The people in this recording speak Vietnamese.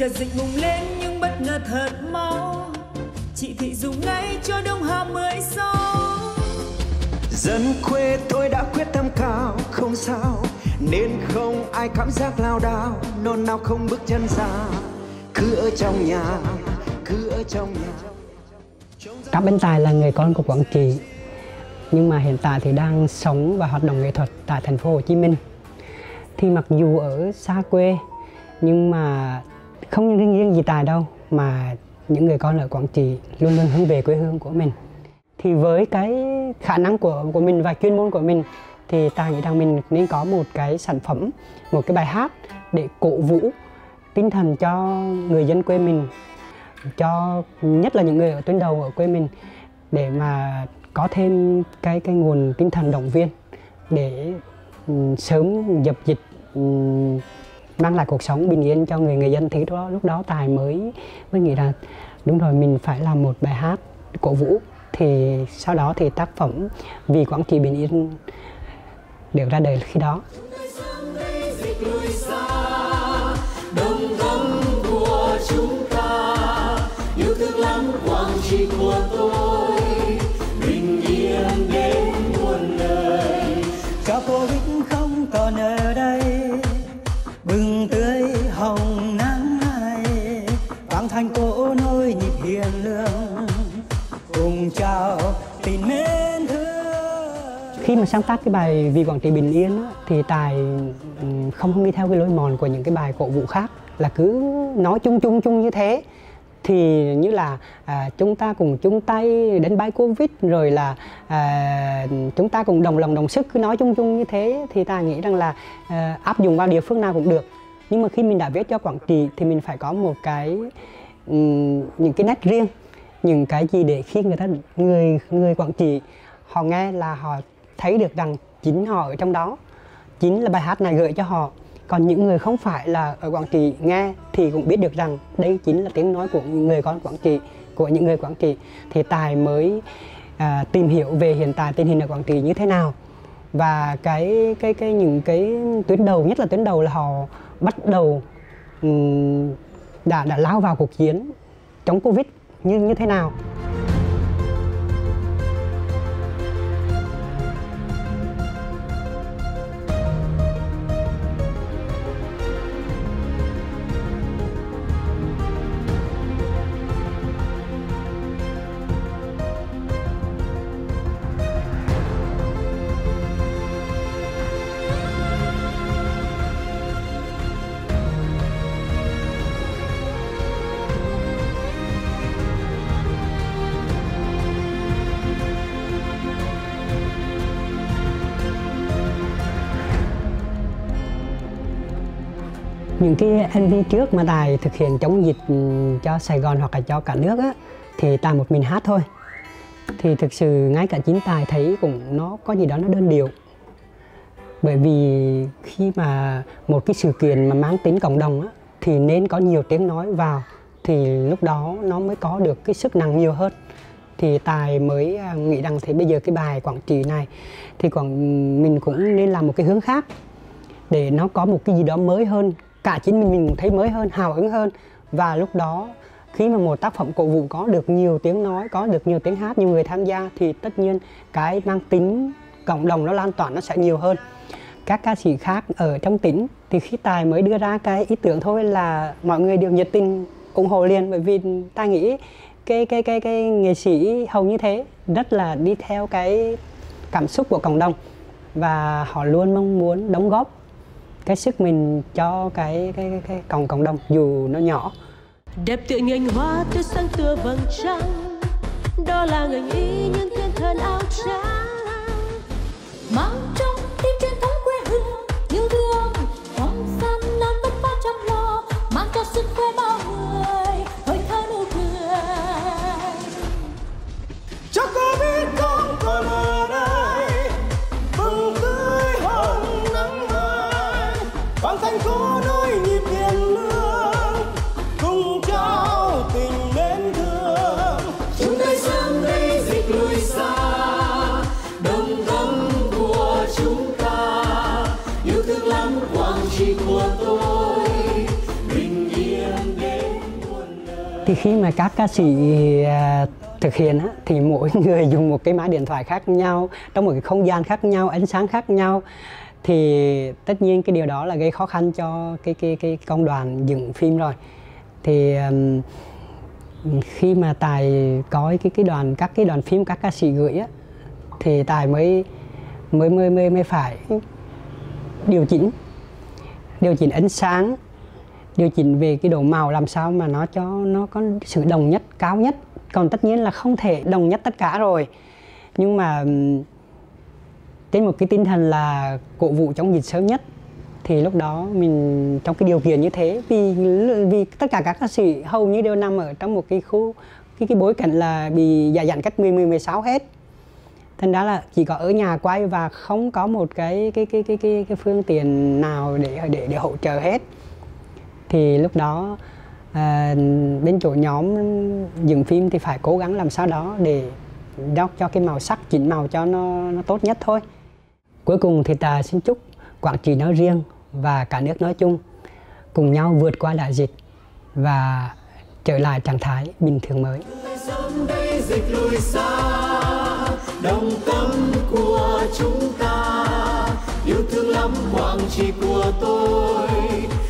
chợt dịch bùng lên nhưng bất ngờ thật máu. Chị Thị dùng ngay cho Đông Hà 16. Dân quê tôi đã quyết tâm cao, không sao nên không ai cảm giác lao đao, nôn nao không bước chân ra, cứ ở trong nhà, cứ ở trong nhà. Các Bến Tài là người con của Quảng Trị, nhưng mà hiện tại thì đang sống và hoạt động nghệ thuật tại thành phố Hồ Chí Minh. Thì mặc dù ở xa quê, nhưng mà không riêng gì Tài đâu, mà những người con ở Quảng Trị luôn luôn hướng về quê hương của mình. Thì với cái khả năng của mình và chuyên môn của mình, thì Tài nghĩ rằng mình nên có một cái sản phẩm, một cái bài hát để cổ vũ tinh thần cho người dân quê mình, cho nhất là những người ở tuyến đầu ở quê mình, để mà có thêm cái nguồn tinh thần động viên để sớm dập dịch, mang lại cuộc sống bình yên cho người dân. Thì lúc đó Tài mới nghĩ rằng đúng rồi, mình phải làm một bài hát cổ vũ. Thì sau đó thì tác phẩm Vì Quảng Trị Bình Yên được ra đời khi đó. Đồng tâm của chúng ta, yêu thương lắm Quảng Trị của tôi, bình yên đến muôn nơi. Cho Covid không còn ở đây, bừng tươi hồng nắng này, Quảng Thành cổ nối nhịp hiền lương, cùng chào tình mến thương. Khi mà sáng tác cái bài Vì Quảng Trị Bình Yên á, thì Tài không đi theo cái lối mòn của những cái bài cổ vũ khác, là cứ nói chung như thế. Thì như là chúng ta cùng chung tay đánh bại Covid, rồi là chúng ta cùng đồng lòng đồng sức, cứ nói chung như thế. Thì Tài nghĩ rằng là áp dụng vào địa phương nào cũng được. Nhưng mà khi mình đã viết cho Quảng Trị thì mình phải có một cái những cái nét riêng, những cái gì để khi người Quảng Trị họ nghe là họ thấy được rằng chính họ ở trong đó, chính là bài hát này gửi cho họ. Còn những người không phải là ở Quảng Trị nghe thì cũng biết được rằng đây chính là tiếng nói của những người con Quảng Trị, của những người Quảng Trị. Thì Tài mới tìm hiểu về hiện tại tình hình ở Quảng Trị như thế nào, và những cái tuyến đầu, nhất là tuyến đầu là họ bắt đầu đã lao vào cuộc chiến chống Covid như thế nào. Những cái MV trước mà Tài thực hiện chống dịch cho Sài Gòn hoặc là cho cả nước á, thì Tài một mình hát thôi. Thì thực sự ngay cả chính Tài thấy cũng nó có gì đó nó đơn điệu. Bởi vì khi mà một cái sự kiện mà mang tính cộng đồng á, thì nên có nhiều tiếng nói vào, thì lúc đó nó mới có được cái sức nặng nhiều hơn. Thì Tài mới nghĩ rằng thì bây giờ cái bài Quảng Trị này thì mình cũng nên làm một cái hướng khác, để nó có một cái gì đó mới hơn. Cả chính mình cũng thấy mới hơn, hào hứng hơn. Và lúc đó khi mà một tác phẩm cổ vũ có được nhiều tiếng nói, có được nhiều tiếng hát, nhiều người tham gia, thì tất nhiên cái mang tính cộng đồng nó lan tỏa nó sẽ nhiều hơn. Các ca sĩ khác ở trong tỉnh thì khi Tài mới đưa ra cái ý tưởng thôi là mọi người đều nhiệt tình ủng hộ liền. Bởi vì ta nghĩ cái nghệ sĩ hầu như thế rất là đi theo cái cảm xúc của cộng đồng, và họ luôn mong muốn đóng góp cái sức mình cho cái cộng đồng dù nó nhỏ. Đẹp tựa nhành hoa tươi sáng tựa vầng trăng, đó là ngành y những thiên thần áo trắng, mang trong tim truyền thống quê hương yêu thương, không gian nan vất vả chăm lo, mang cho sức khỏe bao người hơi thở nụ cười. Cho Covid không còn ở đây, bừng tươi hồng nắng mai, Quảng Thành có nối nhịp hiền lương, cùng trao tình mến thương. Chúng ta sớm đây dịch lùi xa, đồng tâm của chúng ta, yêu thương lắm Quảng Trị của tôi, bình yên đến. Thì khi mà các ca sĩ thực hiện á, thì mỗi người dùng một cái máy điện thoại khác nhau, trong một cái không gian khác nhau, ánh sáng khác nhau, thì tất nhiên cái điều đó là gây khó khăn cho cái công đoàn dựng phim rồi. Thì khi mà Tài có các cái đoàn phim các ca sĩ gửi á, thì Tài mới phải điều chỉnh ánh sáng, điều chỉnh về cái độ màu làm sao mà nó có sự đồng nhất, cao nhất. Còn tất nhiên là không thể đồng nhất tất cả rồi, nhưng mà trên một cái tinh thần là cổ vũ chống dịch sớm nhất. Thì lúc đó mình trong cái điều kiện như thế, vì tất cả các ca sĩ hầu như đều nằm ở trong một cái khu cái bối cảnh là bị giãn cách 16 hết. Thành ra là chỉ có ở nhà quay và không có một cái phương tiện nào để hỗ trợ hết. Thì lúc đó bên chỗ nhóm dựng phim thì phải cố gắng làm sao đó để cho cái màu sắc, chỉnh màu cho nó tốt nhất thôi. Cuối cùng thì ta xin chúc Quảng Trị nói riêng và cả nước nói chung cùng nhau vượt qua đại dịch và trở lại trạng thái bình thường mới. Sớm đây dịch lùi xa, đồng tâm của chúng ta, yêu thương lắm Quảng Trị của tôi.